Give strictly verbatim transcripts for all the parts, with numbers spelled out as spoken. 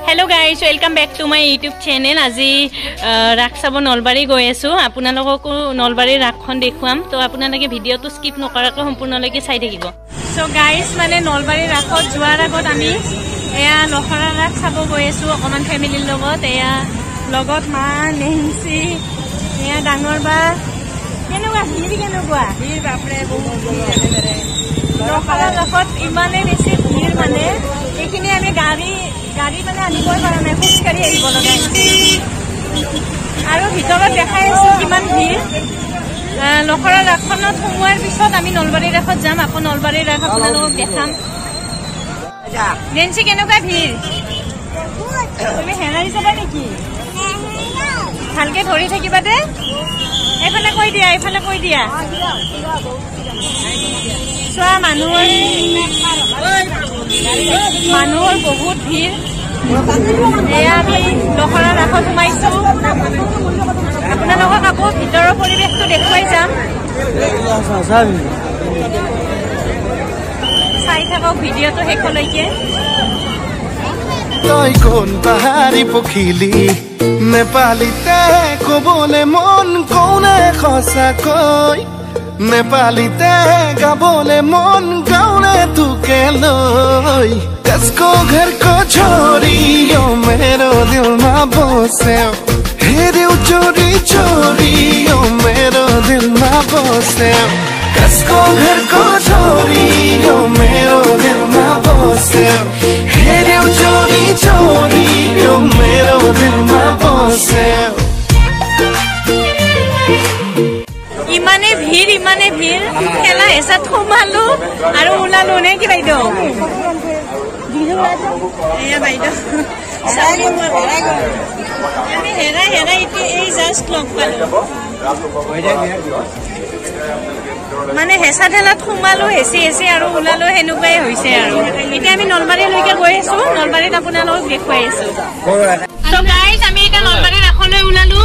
Hello guys, welcome back to my YouTube channel. Aji rak sabo Nolbari goi asu. Apunalogoko Nolbari rakkhon dekhuam. To apunalage video to skip nokarako sampurnoleke sai thakibo. So guys, mane Nolbari rakhot juar agot ami eya lokhara rak sabo goi asu okoman family logot eya logot ma Nancy eya dangor ba kenuga hiri kenuga hiri bapre bohu jane lokhara rakhot imane beshi hir mane ekhini ami gari গাড়ি মানে আনিবই পৰা নাই খুব কাৰি আহিব লগা আৰু ভিতৰত দেখাই আছো কিমান ভিৰ লখৰা ৰাখনত সোমোৱাৰ পিছত আমি নলবাৰী ৰাখত যাম আকৌ নলবাৰী ৰাখ আপোনালোকক দেখাম নেন্সি কেনেকুৱা ভিৰ তুমি হেৰাই যাবা নেকি ভালকে ধৰি থাকিবা দে এইফালে কৈ দিয়া এইফালে কৈ দিয়া চোৱা মানুহৰ মানুহৰ বহুত ভিৰ এয়া আমি লখৰা ৰাখত সোমাইছো আপোনালোকক আকৌ ভিতৰৰ পৰিৱেশটো দেখুৱাই যাম চাই থাকক ভিডিঅ'টো শেষলৈকে তই কোন পাহাৰী পখিলি নেপালীতে কবলে মন কোনে সঁচাকৈ नेपालीते गाबोले मन गाउने तुके लोई कसको घर को छोरी यो मेरो दिलमा बस्यो हेर्यौ चोरी चोरी यो मेरो दिलमा बस्यो कसको घर को छोरी यो मेरो दिलमा बस्यो हेर्यौ चोरी चोरी यो मेरो दिलमा बस्यो ইমানে ভিৰ ইমানে ভিৰ খেলা এসাত সোমালো আৰু ওলালো নে কি বাইদেউ এয়া বাইদেউ আমি হেৰা হেৰা ইতি এই জাষ্ট লগ পালো মানে হেঁচা ঠেলাত সোমালো হেঁচি হেঁচি আৰু ওলালো সেনেকুৱাই হৈছে আৰু এতিয়া আমি নলবাৰীলৈকে গৈ আছো নলবাৰীত আপোনালোকক দেখুৱাই আছো ত গাইজ আমি এতিয়া নলবাৰী ৰাখলৈ ওলালো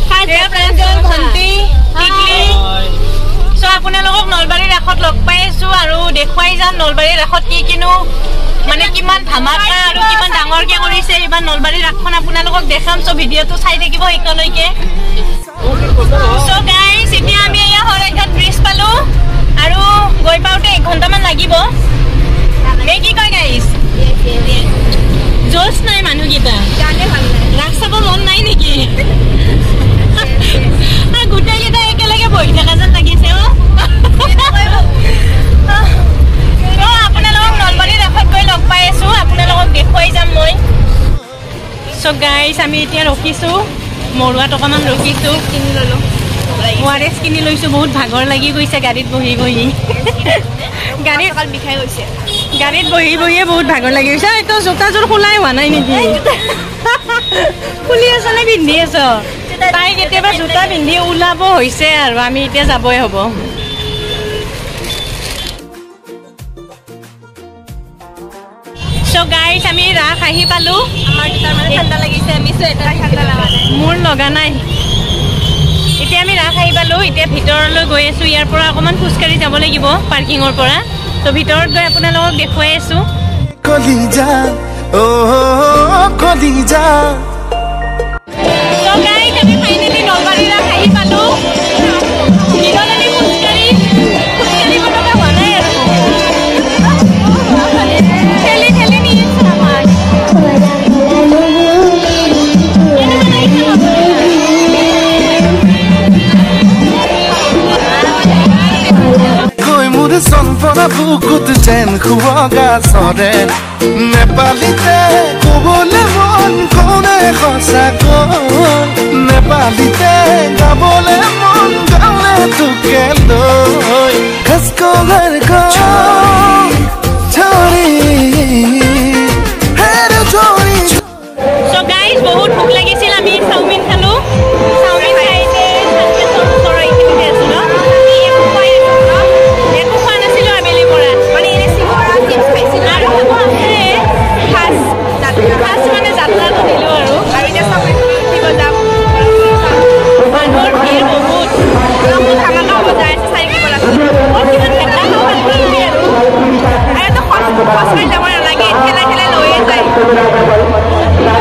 So আপোনালোকক নলবাৰী ৰাখত লগ পাই আছো আৰু দেখুৱাই যাম নলবাৰী ৰাখত কি কিনো মানে কিমান ধামাকা আৰু কিমান ডাঙৰকে কৰিছে ইমান নলবাৰী ৰাখখন আপোনালোকক দেখাম সো ভিডিঅ'টো চাই থাকিব একেলৈকে সো গাইস এতিয়া আমি এয়া হৰাইঘাট ব্ৰিজ পালো আৰু গৈ পাওতে এক ঘণ্টামান লাগিব নে কি কয় গাইস জোশ নাই মানুহগিটা জানে ভাল নাই ৰাখ চাব মন নাই নেকি গোটাই কেইটা একেলগে বহি থকা যেন লাগিছে আপোনালোকক নলবাৰী ৰাখত গৈ লগ পাই আছো আপোনালোকক দেখুৱাই যাম মই চ' গাইজ আমি এতিয়া ৰখিছো মৰুৱাত অকণমান ৰখিছো কিনি ললো অ' আৰ এছ কিনি লৈছো বহুত ভাগৰ লাগি গৈছে গাড়ীত বহি বহি গাড়ীত অকল বিষাই গৈছে গাড়ীত বহি বহিয়ে বহুত ভাগৰ লাগি গৈছে এইটো জোতাযোৰ খোলাই হোৱা নাই নেকি খুলি আছ নে পিন্ধি আছ তাই কেতিয়াবা জোতা পিন্ধি ওলাব হৈছে আৰু আমি এতিয়া যাবই হ'ব So guys, আমি ৰাখ আহি পালো আমাৰ তাৰ মানে ঠাণ্ডা লাগিছে আমি সোয়েটাৰ ঠাণ্ডা লাগা নাই মোৰ লগা নাই এতিয়া আমি ৰাখ আহি পালো এতিয়া ভিতৰলৈ গৈ আছো ইয়াৰ পৰা অকমান খুচকাৰি যাব লাগিব পাৰ্কিংৰ পৰা তো ভিতৰত গৈ আপোনালোকক দেখুৱাই আছো কলিজা ও কলিজা So guys, আমি ফাইনালি নলবাৰী ৰাখ আহি পালো ভিতৰলৈ খুচকাৰি খুচকাৰি বলগা হোৱা নাই আৰু ঠেলি ঠেলি নিয়ে আমাক কই মোৰ চনপৰা বুকুত যেন খুৱাগা চৰে নেপালীতে কবলে মন কোনে সঁচাকৈ নেপালীতে গাবলে মন গালে তোকে লৈ খসকো ঘৰ কো छोरी हेर छोरी So guys, বহুত ভোক লাগিছিল আমি চাউমিন খালো চাউমিন খাইতে ভালকে চৰচৰ এইখিনি আছিল আমি একো খাই একো খোৱা নাছিল আবেলি পৰা মানে এনে চিঙৰা চিপছ খাইছিল আৰু আছে ফাস ফাস মানে যাত্ৰাটো দিলো আৰু আৰু এতিয়া চাউমিন দিব যাম মানুহৰ ভিৰ বহুত বহুত ধামাকা হ'ব যায় চাই দিব লাগিব বহুত কিমান ভেটা খাব লাগিব আৰু আৰু তো খোৱা খোৱা যাব নালাগে ঠেলা ঠেলা লৈয়ে যায়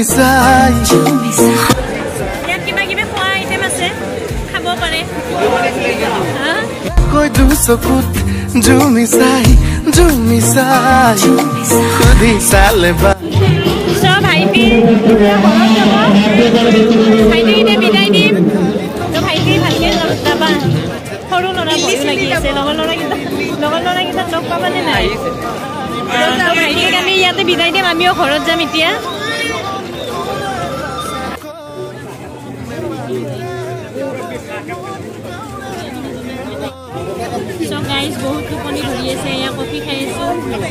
মিছাই ইয়াত কিবা কিবি খোৱা আইটেম আছে খাব পাৰে কৈ দু চকুত জুমি চাই জুমি চাই খুদি চালে বা সব ভাইটি ভাইটি এতিয়া বিদায় দিম তো ভাইটি ভালকে যাবা সৰু ল'ৰা ভয়ো লাগি আছে লগৰ ল'ৰাকেইটা লগৰ ল'ৰাকেইটা লগ পাবানে নাই ভাইটিক আমি ইয়াতে বিদায় দিম আমিও ঘৰত যাম এতিয়া So guys, বহুত টোপনি ধৰি আছে এয়া কফি খাই আছো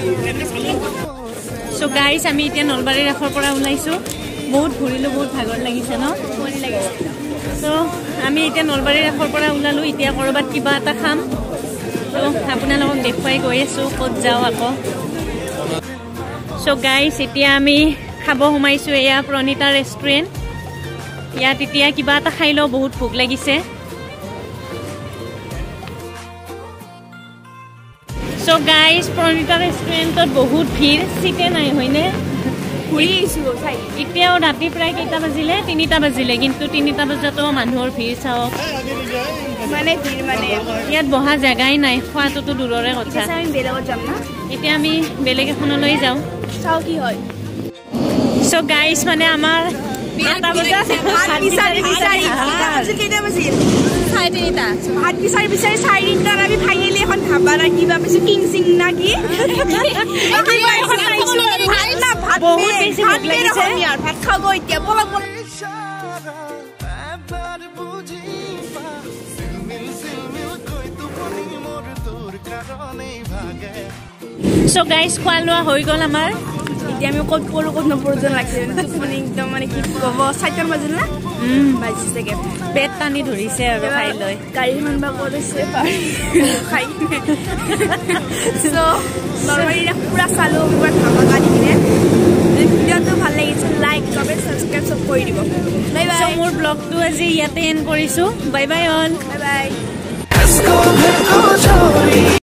So guys, আমি এতিয়া নলবাৰী ৰাখৰ পৰা ওলাইছো বহুত ঘূৰিলো বহুত ভাগৰ লাগিছে ন টোপনি লাগিছে So আমি এতিয়া নলবাৰী ৰাখৰ পৰা ওলালো এতিয়া কৰবাত কিবা এটা খাম তো আপোনালোকক দেখুৱাই গৈ আছো ক'ত যাওঁ আকৌ So guys, এতিয়া আমি খাব সোমাইছো এয়া প্ৰণিতা ৰেষ্টুৰেণ্ট ইয়াত এতিয়া কিবা এটা খাই লওঁ বহুত ভোক লাগিছে So guys, প্ৰণিতা ৰেষ্টুৰেণ্টত বহুত ভিৰ সিটে নাই হয়নে ঘূৰি আছো চাই এতিয়াও ৰাতি প্ৰায় কেইটা বাজিলে তিনিটা বাজিলে কিন্তু তিনিটা বজাতো মানুহৰ ভিৰ চাওক মানে ভিৰ মানে ইয়াত বহা জাগাই নাই খোৱাটোতো দূৰৰে কথা আমি বেলেগত যাম না এতিয়া আমি বেলেগ এখনলৈ যাওঁ চাও কি হয় So guys, মানে আমাৰ এটা বজা ভাত বিচাৰি বিচাৰি আজি কেইটা বাজিল চাৰে তিনিটা ভাত বিচাৰি বিচাৰি চাৰে তিনিটাত আমি ফাইনেলি এখন ধাবা ৰাখিবা পিছে কিং সিং না কি বহুত বেছি ভোক লাগিছে ভাত খাব এতিয়া বলা বলা So guys, খোৱা লোৱা হৈ গ'ল আমাৰ এতিয়া আমি ক'ত পৰো ক'ত নপৰো যেন লাগিছে মানে একদম মানে কি ক'ব চাৰিটাৰ বাজিল না বাজিছেগে পেট টানি ধৰিছে আৰু খাই লৈ গাড়ীখন বা কৰিছে খাই চ' নলবাৰীৰে পুৰা চালো পুৰা ধাবা গাড়ী কিনে ভিডিঅ'টো ভাল লাগিছে লাইক কমেণ্ট ছাবস্ক্ৰাইব চব কৰি দিব বাই বাই মোৰ ব্লগটো আজি ইয়াতে এণ্ড কৰিছোঁ bye bye all bye bye